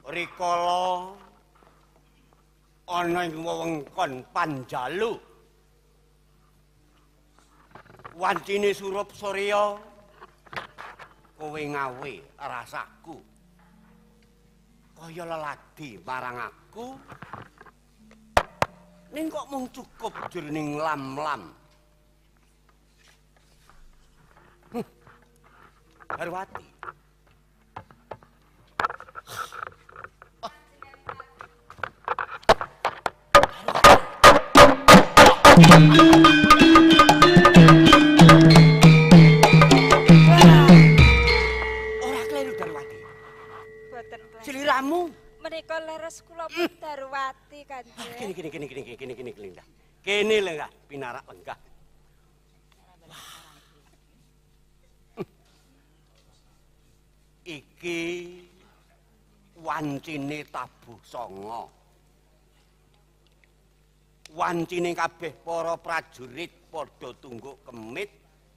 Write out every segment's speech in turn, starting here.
rikala ana ing wewengkon Panjalu wancine surup Surya kowe ngawe rasaku kaya leladi marang aku ning kok mung cukup jroning lam-lam. Harwati. Ora kleru Darwati. Boten. Sliramu Menika leres kula Darwati Kanjeng. Kene lenggah. Kene lenggah pinarak lenggah. Iki wancine tabuh sanga. Wancine kabeh para prajurit padha tungguk kemit.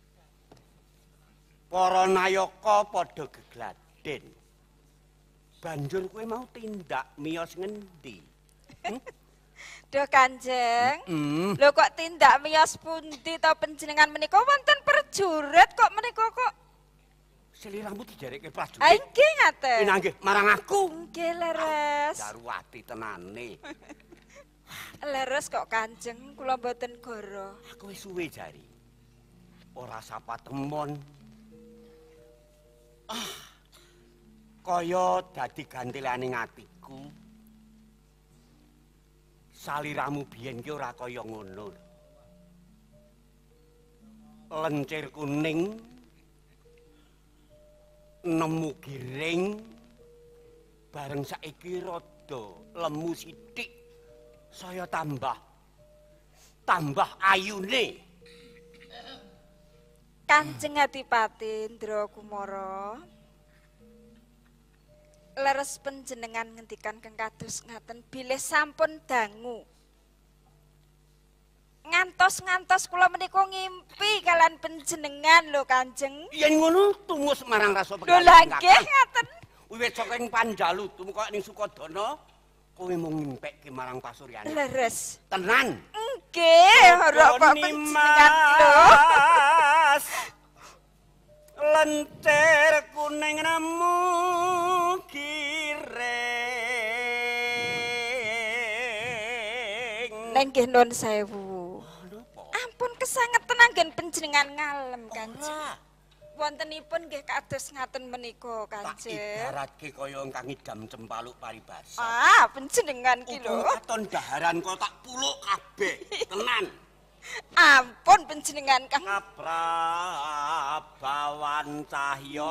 Para nayaka padha gegladen. Banjur kowe mau tindak miyos ngendi? Duh Kanjeng. Lho kok tindak miyos pundi ta panjenengan menika wonten prajurit kok menika kok Sliramu dijareke prajurit. Ah nggih ngaten. Nggih marang aku. Nggih leres. Darwati tenane. Leres kok Kanjeng kula mboten goro. Aku wis suwe jari. Ora sapa temon. Kaya dadi gantilaning atiku. Saliramu biyen ki ora kaya ngono. Lencir kuning nemu giring bareng saiki rada lemu sithik saya tambah ayune. Kanjeng Adipati Indra Kumara. Leres panjenengan ngendikan keng kados ngaten bilih sampun dangu. Ngantos kula menika ngimpi kalian panjenengan lho Kanjeng. Yen ngono tumus marang rasa Lho lha nggih ngaten. Wiwit saking Panjalu tumeka ning Sukodana kowe mung ngimpekke marang pasuryane. Leres. Tenan. Nggih, ora kok panjenengan lho. Lentir kuning nemu giring. Nggih nuwun sewu. Ampun kesangetan anggen panjenengan ngalem Kanjeng. Wontenipun nggih kados ngaten menika Kanjeng. Ibaratke kaya ingkang idam cempaluk paribasa. Ah, panjenengan ki lho. Katon daharan kok tak puluk kabeh. Tenan. Ampun panjenengan Kang. Kaprabawan cahya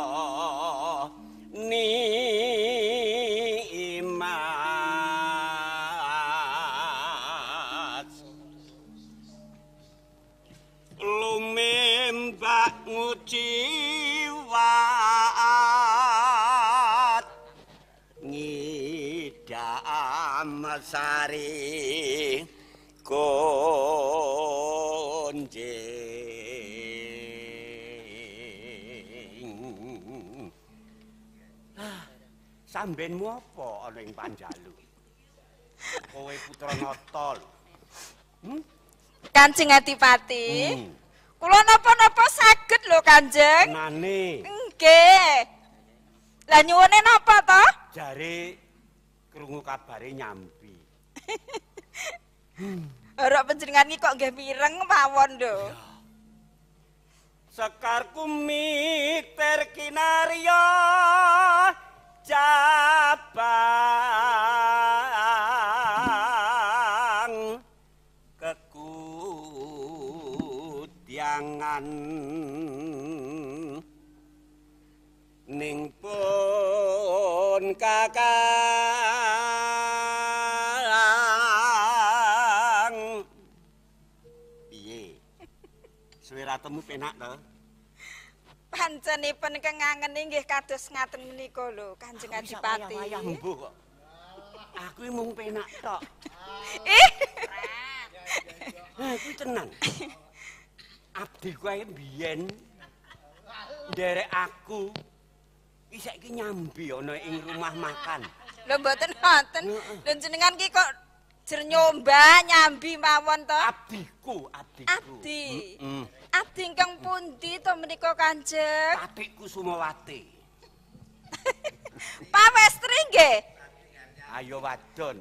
nimas lumembak nguciwat ngidam sari konjing. Sambenmu apa ana ing Panjalu? Kowe putra nata lho. Kanjeng Adipati. Kula napa-napa saged lho Kanjeng. Nane. Nggih. Lah nyuwune napa to? Jare krungu kabare nyambi. Ora panjenengan iki kok nggih mireng mawon lho. Sekar kumiter kinarya cabang kekudyangan ning pun kakang. Piye? Suweratemu penak to? Panjenipun kengangen nggih kados ngaten menika lho Kanjeng Adipati. Wayah mbuh kok. Aku mung penak tok. Kuwi tenan. Abdi kuwi biyen nderek aku iki saiki nyambi ana ing rumah makan. Lho mboten wonten. Lho jenengan ki kok jer nyombah nyambi mawon to? Abdiku. Abdi. Abdi ingkang pundi to menika Kanjeng? Patikku Sumawati. Pawestri nggih. Ayo wadon.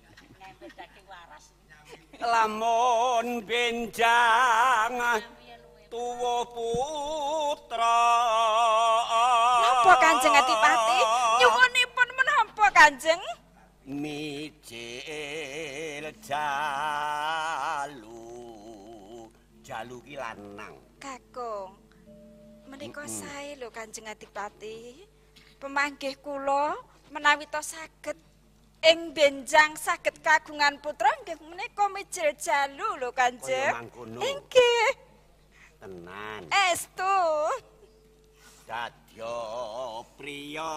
Lamun benjang tuwa putra. Napa Kanjeng Adipati? Nyuwunipun menapa Kanjeng? Mijil jalu ki lanang. Kakung. Menika sae lho Kanjeng Adipati. Pemanggih kula menawi to saged ing benjang saged kagungan putra nggih menika mijil jalu lho Kanjeng. Kaya mangkono. Inggih. Tenan. Estu. Dadya priya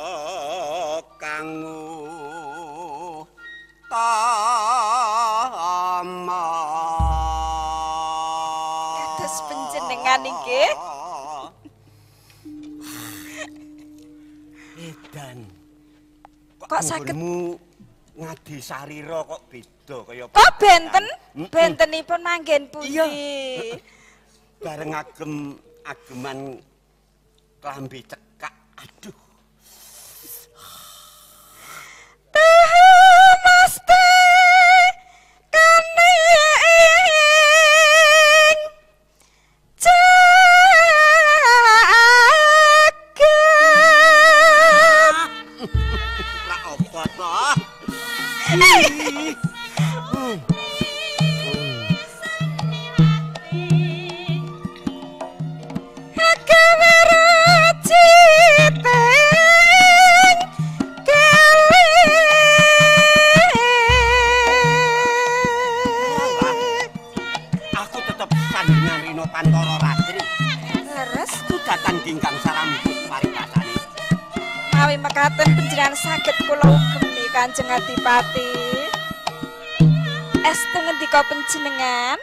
kanggo tama. Kados panjenengan inggih. Edan. Kok saged ngadi sarira kok beda kaya kok benten? Bentenipun manggen pundi? Iya. Bareng ageman klambi cekak. Aduh. Mesti kaning jagat. Ra apa to? Aku tetep sandingan Rino Pantoro Ratri. Leres Datang dingkang sarambut paripasane. mawi mekaten panjenengan saged kula ugemi Kanjeng Adipati. Estu ngendika panjenengan?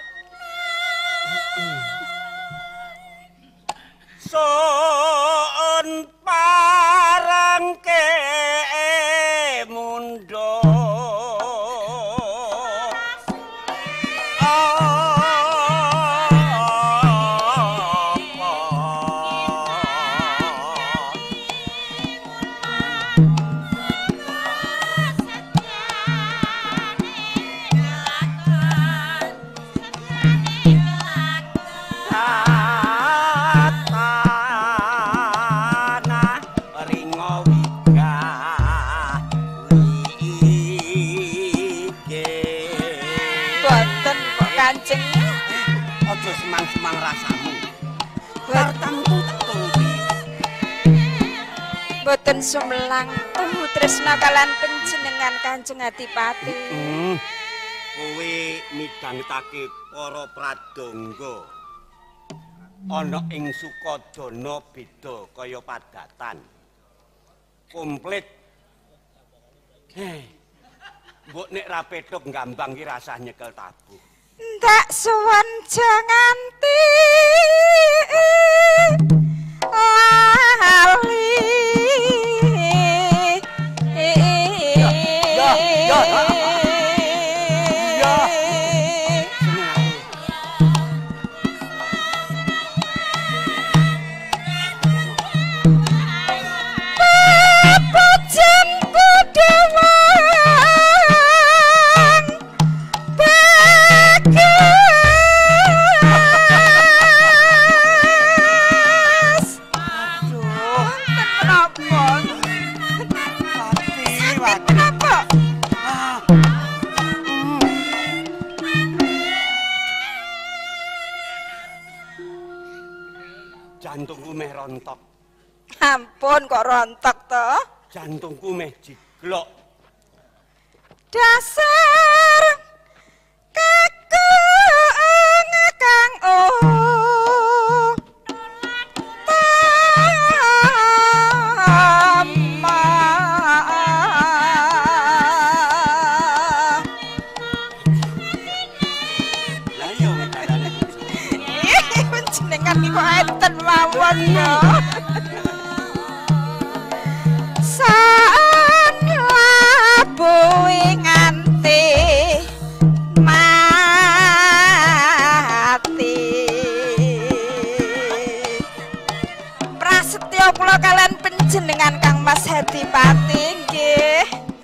Sun parangke mundo Kanjeng aja semang-semang rasamu. Tartamku tuwi. boten sumelang tuhu tresna kalan panjenengan Kanjeng Adipati. Kowe midhangetake para pradonga. Ana ing Sukadana beda kaya padatan. Komplit. Mbok nek ra petuk gambang ki rasah nyekel tabuh. Ndak suwun janganti lali. Pujanku dewa Jantungku meh rontok. Ampun kok rontok to? Jantungku meh jiglok. Dasar kakung kang Panjenengan niku enten mawon ya. San menika kula kalian panjenengan Kang Mas Hadipati nggih.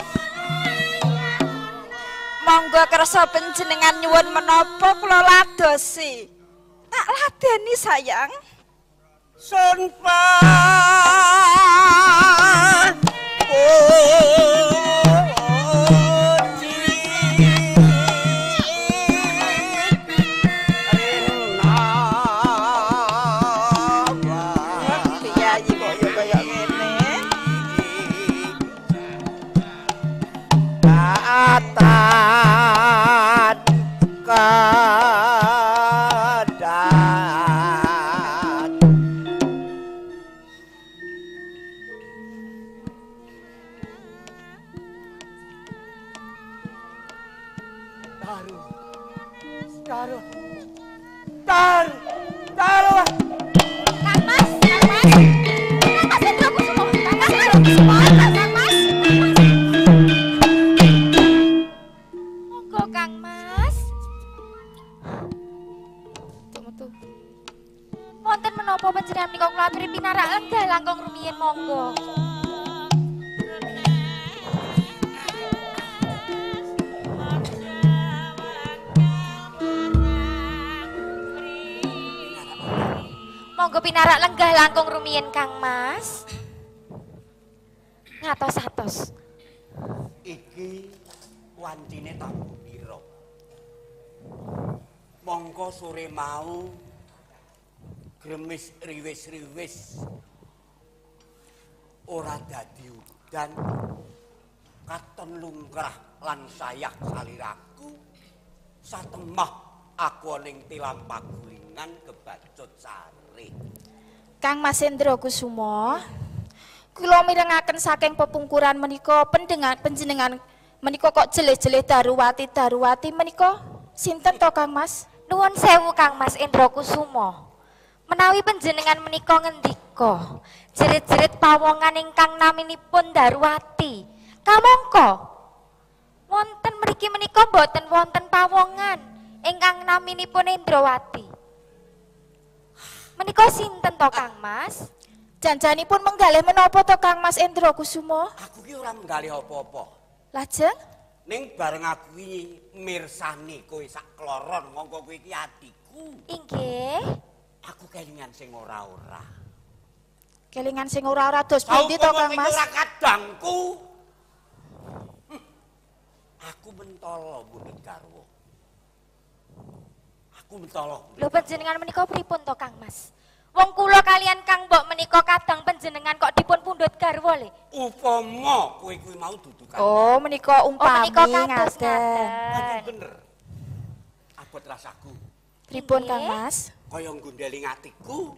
Monggo kersa panjenengan nyuwun menapa kula ladosi. Tak ladeni sayang. Sun pan pinarak lenggah langkung rumiyin Kang Mas. Ngatos-atos. Iki wancine tamu pira? Mongko sore mau gremis riwis-riwis ora dadi udan katon lumrah lan sayak saliraku satemah aku ning tilam pagulingan kebacut sare. Kang Mas Hendra Kusuma, kula mirengaken saking pepungkuran menika panjenengan menika kok jeleh-jeleh Daruwati menika sinten to Kang Mas? Nuwun sewu Kang Mas Hendra Kusuma. Menawi panjenengan menika ngendika jerit-jerit pawongan ingkang naminipun Daruwati. Kamangka wonten mriki menika boten wonten pawongan ingkang naminipun Endrawati. Menika sinten to Kang Mas? Janjanipun menggalih menapa to Kang Mas Hendra Kusuma? Aku ki ora menggalih apa-apa. Lajeng Ning bareng aku iki mirsani kowe sak kloron mongko kowe iki atiku. Inggih. Aku kelingan sing ora-ora. Kelingan sing ora-ora dos pundi to Kang Mas? Ora kadangku. Aku mentolo mundhut garwa. Aku mentolo. Lho panjenengan menika pripun to Kang Mas? Wong kula kalian Kang Mbok menika kadang panjenengan kok dipun pundhut garwa le. Upama kowe kuwi mau dudu kan. Oh, menika umpami menika kados ngaten. Bener. Abot rasaku. Pripun Inggih. Kang Mas? Kaya nggundeling atiku.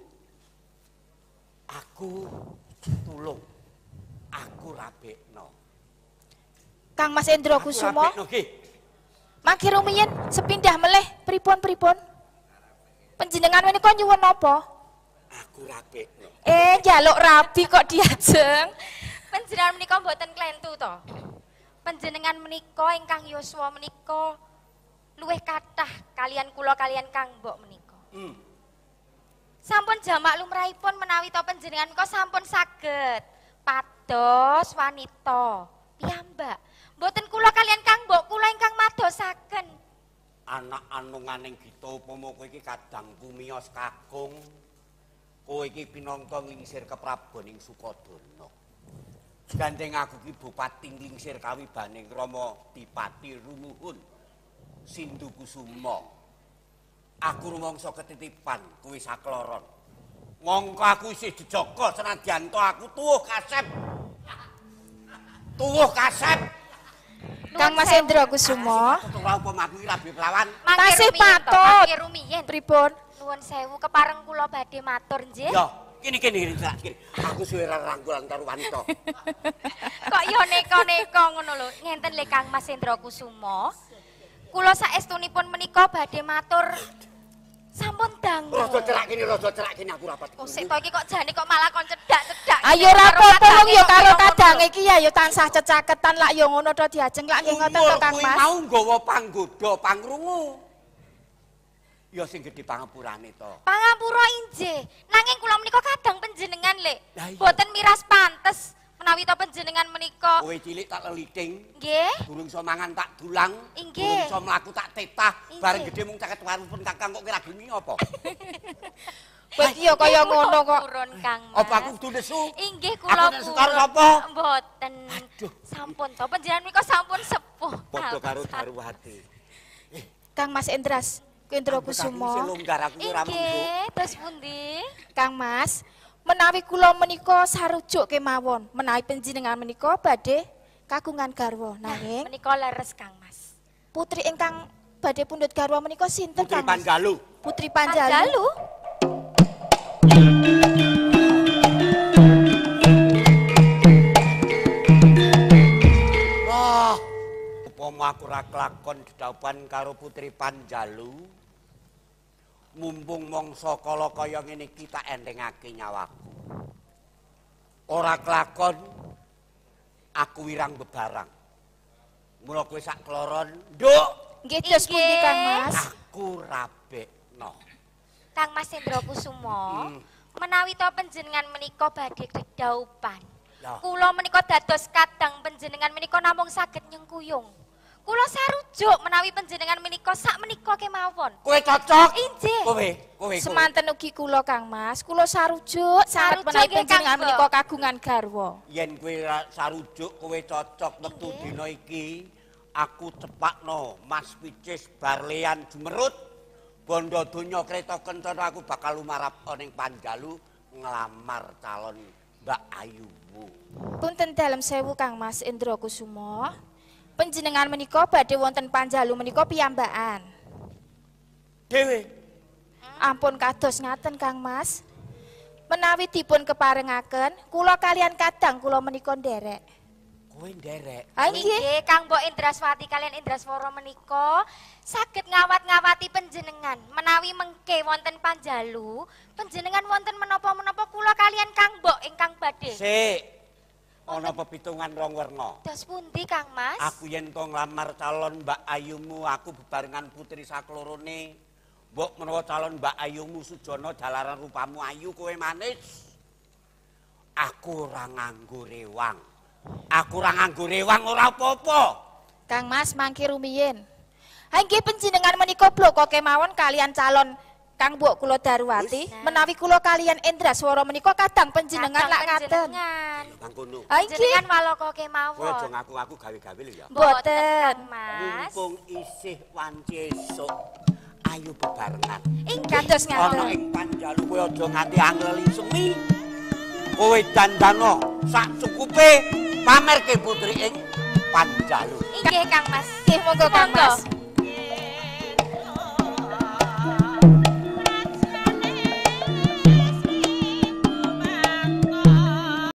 Aku tulung. Aku rabekno. Kang Mas Hendra Aku Kusuma, rabekno nggih. mangke rumiyin sepindah meleh pripun? Panjenengan menika nyuwun napa? Aku rabekno. Njaluk rabi kok diajeng. Panjenengan menika mboten klentu to. Panjenengan menika ingkang yuswa menika luwih kathah kalian kula kalian Kang Mbok menika. Sampun jamak lumrahipun menawi to panjenengan menika sampun saged pados wanita piyambak. Mboten kula kalian Kang Mbok kula ingkang madosaken. Anak anunganing kita upama kowe iki kadangku miyos kakung. Kowe iki pinangka nglingsir keprabon ing Sukodana. Gandeng aku ki bupati nglingsir kawibaning Rama Dipati Rumuhun Sindu Kusuma. Aku rumangsa ketitipan kowe sakloron. Mongko aku isih dijaga senadyan to aku tuwuh kasep. Tuwuh kasep. Kang Mas Hendra Kusuma, Ora upama aku iki rabi pelawan. tasih Mangke rumiyin to, patut. mangke rumiyin. Pripun? Nuwun sewu kepareng kula badhe matur nggih. Ya, kene kene. Aku suwe rangkulan karo wanita. Kok yo neka-neka ngono lho. Ngenten le Kang Mas Hendra Kusuma. Kula saestunipun menika badhe matur sampun dangu. Rada cerak kene aku rapat. Oh sik to iki kok jane kok malah kon cedak-cedak. Ayo ra apa-apa wong ya karo kadange iki ya tansah cecaketan lak ya ngono to diajeng lak nggih ngoten to Kang Kowe Mas. mau nggawa panggoda pangrungu. Ya sing gedhe pangapurane to. Pangapura injih, nanging kula menika kadang panjenengan lek Lah iya. boten miras pantes menawi to panjenengan menika. Kowe cilik tak leliting, Nggih. durung iso mangan tak dulang, Inggih. durung iso mlaku tak tetah, Inggih. bareng gedhe mung 50 warung pun Kakang kok kira gelem apa? Bet ya kaya ngono kok. Purun Kang Mas. Apa aku kudu nesu? Inggih Aku kula nek sekar purun. napa? Mboten. Aduh. Sampun to panjenengan menika sampun sepuh. Padha karo Darwati. Kang Mas Endras, Indra Sing Kusumo. longgar aku ora mung. Inggih, terus pundi? Kang Mas, menawi kula menika sarujuk kemawon, menawi panjenengan menika badhe kagungan garwa, nanging Menika leres Kang Mas. putri ingkang badhe pundhut garwa menika sinten Putri Kang Mas? Panjalu. Putri Panjalu. Panjalu. Wah, upama aku ora kelakon dedaupan karo Putri Panjalu. Mumpung mangsa kala kaya ngene iki tak entengake nyawaku. Ora kelakon aku wirang bebarang. Mula kowe sak kloron, nduk, Nggih dos pundi Inggih. Kang Mas? aku rabekno. Kang Mas Hendra Kusumo, menawi to panjenengan menika badhe dedaupan. Lah. Kula menika dados kadang panjenengan menika namung saged nyengkuyung. Kula sarujuk menawi panjenengan menika sak menika kemawon. Kowe cocok? Injih. Kowe. Semanten ugi kula Kang Mas, kula sarujuk sanget Sarujuk menawi nggih, panjenengan Kang, menika kagungan garwa. Yen kowe sarujuk kowe cocok metu dina iki, aku cepakno Mas Picis Barlean Jumerut. Bondo donya kreta kencana aku bakal lumarap ning Panjalu nglamar calon Mbak Ayumu. Punten dalem sewu Kang Mas Indra Kusumo. Panjenengan menika badhe wonten Panjalu menika piyambakan. Dewe, Ampun kados ngaten Kang Mas. Menawi dipun keparengaken, kula kalian kadang kula menika nderek. kowe nderek. Ha nggih. Inggih, Kang Mbok Indraswati kalian Indraswara menika saged ngawat-ngawati panjenengan. Menawi mengke wonten Panjalu, panjenengan wonten menapa-menapa kula kalian Kang Mbok ingkang badhe. Sik. Ana pepitungan rong werna. Dos pundi Kang Mas? Aku yen to nglamar calon Mbak Ayumu, aku bebarengan putri saklorone. Mbok menawa calon Mbak Ayumu sujana jalaran rupamu ayu kowe manis. Aku ora nganggo rewang. Aku ora nganggo rewang ora apa-apa. Kang Mas mangke rumiyin. Ha nggih panjenengan menika bloko kemawon kalian calon Kang Mbok kula Darwati, menawi kula kalian Indraswara menika kadang panjenengan lak ngaten. Mangkono. Ha nggih. Panjenengan walaka Kowe kemawon. aja ngaku-ngaku gawe-gawe lho ya. Mboten. Kang Mas. Mumpung isih wanci esuk, ayo bebarengan. Kados Ana ngaten. ing Panjalu kowe aja nganti angleli semi. Kowe dandano sak cukupe pamerke putri ing Panjalu. Inggih Kang Mas. Nggih monggo Kang Mas.